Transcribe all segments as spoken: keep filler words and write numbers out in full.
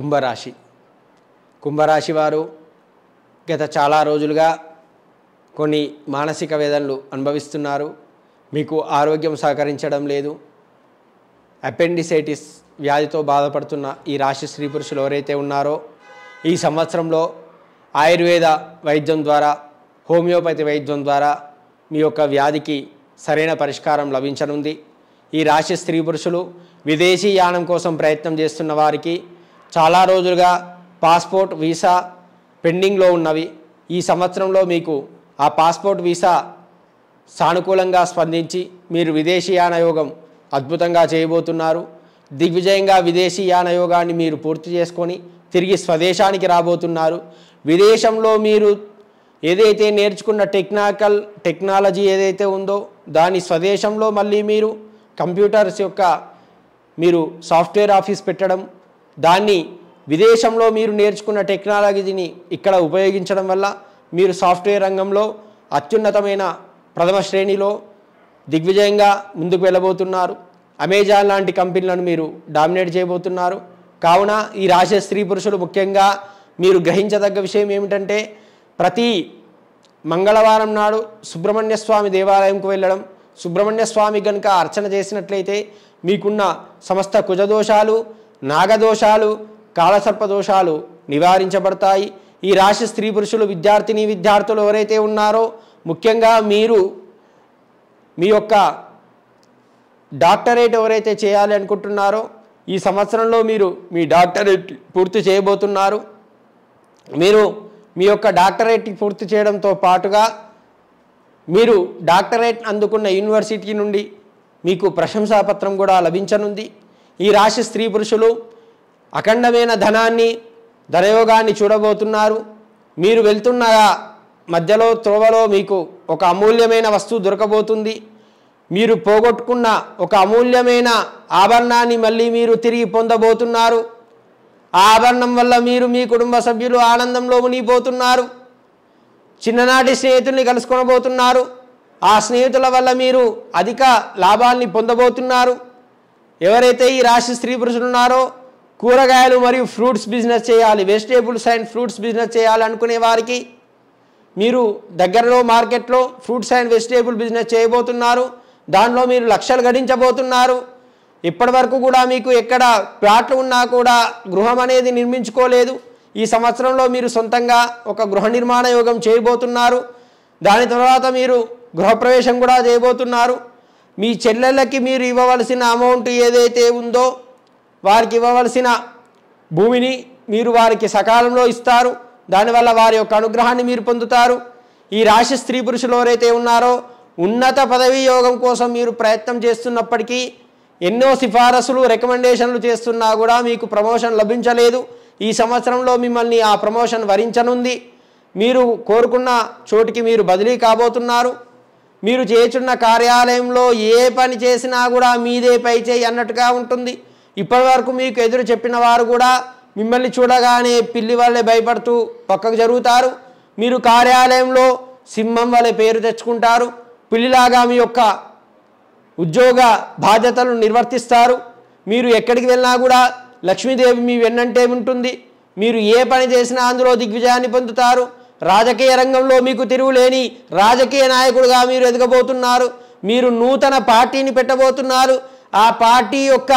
కుంభరాశి కుంభరాశి వారు గత చాలా రోజులుగా కొన్ని మానసిక వేదనలు అనుభవిస్తున్నారు. మీకు ఆరోగ్యం సహకరించడం లేదు. అపెండిసైటిస్ వ్యాధితో బాధపడుతున్న ఈ రాశి స్త్రీ పురుషులు ఎవరైతే ఉన్నారో ఈ సంవత్సరంలో ఆయుర్వేద వైద్యం ద్వారా, హోమియోపతి వైద్యం ద్వారా మీ యొక్క వ్యాధికి సరైన పరిష్కారం లభించనుంది. ఈ రాశి స్త్రీ పురుషులు విదేశీ యానం కోసం ప్రయత్నం చేస్తున్న వారికి చాలా రోజులుగా పాస్పోర్ట్ వీసా పెండింగ్లో ఉన్నవి. ఈ సంవత్సరంలో మీకు ఆ పాస్పోర్ట్ వీసా సానుకూలంగా స్పందించి మీరు విదేశీ యాన యోగం అద్భుతంగా చేయబోతున్నారు. దిగ్విజయంగా విదేశీ యాన యోగాన్ని మీరు పూర్తి చేసుకొని తిరిగి స్వదేశానికి రాబోతున్నారు. విదేశంలో మీరు ఏదైతే నేర్చుకున్న టెక్నికల్ టెక్నాలజీ ఏదైతే ఉందో దాని స్వదేశంలో మళ్ళీ మీరు కంప్యూటర్స్ యొక్క మీరు సాఫ్ట్వేర్ ఆఫీస్ పెట్టడం, దాన్ని విదేశంలో మీరు నేర్చుకున్న టెక్నాలజీని ఇక్కడ ఉపయోగించడం వల్ల మీరు సాఫ్ట్వేర్ రంగంలో అత్యున్నతమైన ప్రథమ శ్రేణిలో దిగ్విజయంగా ముందుకు వెళ్ళబోతున్నారు. అమెజాన్ లాంటి కంపెనీలను మీరు డామినేట్ చేయబోతున్నారు. కావున ఈ రాశి స్త్రీ పురుషులు ముఖ్యంగా మీరు గ్రహించదగ్గ విషయం ఏమిటంటే ప్రతి మంగళవారం నాడు సుబ్రహ్మణ్య స్వామి దేవాలయంకు వెళ్ళడం, సుబ్రహ్మణ్య స్వామి కనుక అర్చన చేసినట్లయితే మీకున్న సమస్త కుజదోషాలు, నాగదోషాలు, కాలసర్పదోషాలు నివారించబడతాయి. ఈ రాశి స్త్రీ పురుషులు విద్యార్థిని విద్యార్థులు ఎవరైతే ఉన్నారో ముఖ్యంగా మీరు మీ యొక్క డాక్టరేట్ ఎవరైతే చేయాలి అనుకుంటున్నారో ఈ సంవత్సరంలో మీరు మీ డాక్టరేట్ పూర్తి చేయబోతున్నారు. మీరు మీ యొక్క డాక్టరేట్ పూర్తి చేయడంతో పాటుగా మీరు డాక్టరేట్ అందుకున్న యూనివర్సిటీ నుండి మీకు ప్రశంసాపత్రం కూడా లభించనుంది. ఈ రాశి స్త్రీ పురుషులు అఖండమైన ధనాన్ని, ధనయోగాన్ని చూడబోతున్నారు. మీరు వెళ్తున్న మధ్యలో త్రోవలో మీకు ఒక అమూల్యమైన వస్తువు దొరకబోతుంది. మీరు పోగొట్టుకున్న ఒక అమూల్యమైన ఆభరణాన్ని మళ్ళీ మీరు తిరిగి పొందబోతున్నారు. ఆ ఆభరణం వల్ల మీరు మీ కుటుంబ సభ్యులు ఆనందంలో మునిగిపోతున్నారు. చిన్ననాటి స్నేహితుల్ని కలుసుకొనబోతున్నారు. ఆ స్నేహితుల వల్ల మీరు అధిక లాభాల్ని పొందబోతున్నారు. ఎవరైతే ఈ రాశి స్త్రీ పురుషులు ఉన్నారో కూరగాయలు మరియు ఫ్రూట్స్ బిజినెస్ చేయాలి, వెజిటేబుల్స్ అండ్ ఫ్రూట్స్ బిజినెస్ చేయాలి అనుకునే వారికి మీరు దగ్గరలో మార్కెట్లో ఫ్రూట్స్ అండ్ వెజిటేబుల్ బిజినెస్ చేయబోతున్నారు. దానిలో మీరు లక్షలు గడించబోతున్నారు. ఇప్పటి వరకు కూడా మీకు ఎక్కడ ప్లాట్లు ఉన్నా కూడా గృహం అనేది నిర్మించుకోలేదు. ఈ సంవత్సరంలో మీరు సొంతంగా ఒక గృహ నిర్మాణ యోగం చేయబోతున్నారు. దాని తర్వాత మీరు గృహప్రవేశం కూడా చేయబోతున్నారు. మీ చెల్లెళ్ళకి మీరు ఇవ్వవలసిన అమౌంట్ ఏదైతే ఉందో వారికి ఇవ్వవలసిన భూమిని మీరు వారికి సకాలంలో ఇస్తారు. దానివల్ల వారి యొక్క అనుగ్రహాన్ని మీరు పొందుతారు. ఈ రాశి స్త్రీ పురుషులు ఎవరైతే ఉన్నారో ఉన్నత పదవీ యోగం కోసం మీరు ప్రయత్నం చేస్తున్నప్పటికీ ఎన్నో సిఫారసులు రికమెండేషన్లు చేస్తున్నా కూడా మీకు ప్రమోషన్ లభించలేదు. ఈ సంవత్సరంలో మిమ్మల్ని ఆ ప్రమోషన్ వరించనుంది. మీరు కోరుకున్న చోటికి మీరు బదిలీ కాబోతున్నారు. మీరు చేస్తున్న కార్యాలయంలో ఏ పని చేసినా కూడా మీదే పై చేయి అన్నట్టుగా ఉంటుంది. ఇప్పటి వరకు మీకు ఎదురు చెప్పిన వారు కూడా మిమ్మల్ని చూడగానే పిల్లి వల్లే భయపడుతూ పక్కకు జరుగుతారు. మీరు కార్యాలయంలో సింహం వలె పేరు తెచ్చుకుంటారు. పిల్లిలాగా మీ యొక్క ఉద్యోగ బాధ్యతలను నిర్వర్తిస్తారు. మీరు ఎక్కడికి వెళ్ళినా కూడా లక్ష్మీదేవి మీ వెన్నంటే ఉంటుంది. మీరు ఏ పని చేసినా అందులో దిగ్విజయాన్ని పొందుతారు. రాజకీయ రంగంలో మీకు తిరుగులేని రాజకీయ నాయకుడిగా మీరు ఎదగబోతున్నారు. మీరు నూతన పార్టీని పెట్టబోతున్నారు. ఆ పార్టీ యొక్క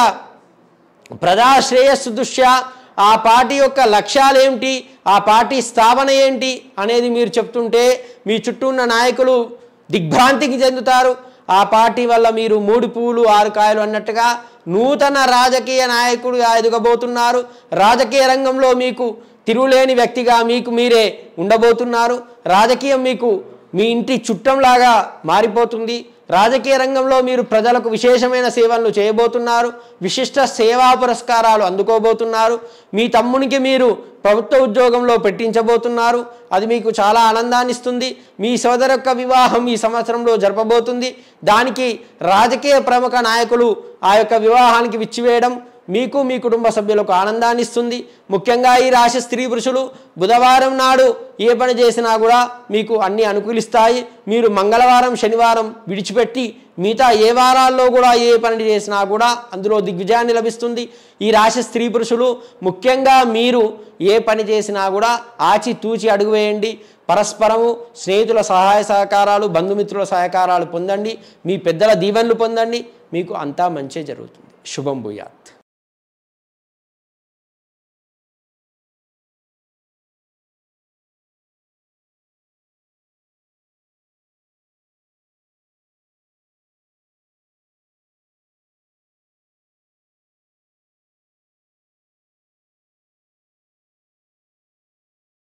ప్రజా శ్రేయస్సు దృష్ట్యా ఆ పార్టీ యొక్క లక్ష్యాలు ఏమిటి, ఆ పార్టీ స్థాపన ఏంటి అనేది మీరు చెప్తుంటే మీ చుట్టూ ఉన్న నాయకులు దిగ్భ్రాంతికి చెందుతారు. ఆ పార్టీ వల్ల మీరు మూడు పూలు ఆరు కాయలు అన్నట్టుగా నూతన రాజకీయ నాయకుడిగా ఎదగబోతున్నారు. రాజకీయ రంగంలో మీకు తిరుగులేని వ్యక్తిగా మీకు మీరే ఉండబోతున్నారు. రాజకీయం మీకు మీ ఇంటి చుట్టంలాగా మారిపోతుంది. రాజకీయ రంగంలో మీరు ప్రజలకు విశేషమైన సేవలు చేయబోతున్నారు. విశిష్ట సేవా పురస్కారాలు అందుకోబోతున్నారు. మీ తమ్మునికి మీరు ప్రభుత్వ ఉద్యోగంలో పెట్టించబోతున్నారు. అది మీకు చాలా ఆనందాన్ని ఇస్తుంది. మీ సోదరు యొక్క వివాహం ఈ సంవత్సరంలో జరపబోతుంది. దానికి రాజకీయ ప్రముఖ నాయకులు ఆ యొక్క వివాహానికి విచ్చివేయడం మీకు మీ కుటుంబ సభ్యులకు ఆనందాన్ని ఇస్తుంది. ముఖ్యంగా ఈ రాశి స్త్రీ పురుషులు బుధవారం నాడు ఏ పని చేసినా కూడా మీకు అన్ని అనుకూలిస్తాయి. మీరు మంగళవారం శనివారం విడిచిపెట్టి మిగతా ఏ వారాల్లో కూడా ఏ పని చేసినా కూడా అందులో దిగ్విజయాన్ని లభిస్తుంది. ఈ రాశి స్త్రీ పురుషులు ముఖ్యంగా మీరు ఏ పని చేసినా కూడా ఆచితూచి అడుగు వేయండి. పరస్పరము స్నేహితుల సహాయ సహకారాలు, బంధుమిత్రుల సహకారాలు పొందండి. మీ పెద్దల దీవెనలు పొందండి. మీకు అంతా మంచి జరుగుతుంది. శుభం భూయాత్.